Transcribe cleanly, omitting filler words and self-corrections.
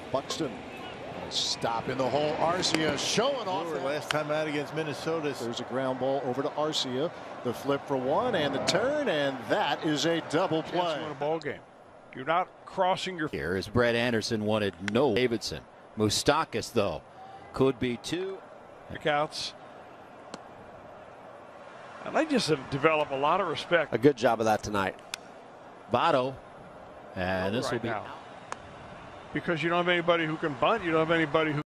Buxton. Stop in the hole. Arcia showing off. Last time out against Minnesota. There's a ground ball over to Arcia. The flip for one and the turn, and that is a double play. In a ball game. You're not crossing your. Here is Brett Anderson wanted no Davidson. Moustakas though could be two. Outs. And they just have developed a lot of respect. A good job of that tonight. Votto, and this right will be now. Because you don't have anybody who can bunt. You don't have anybody who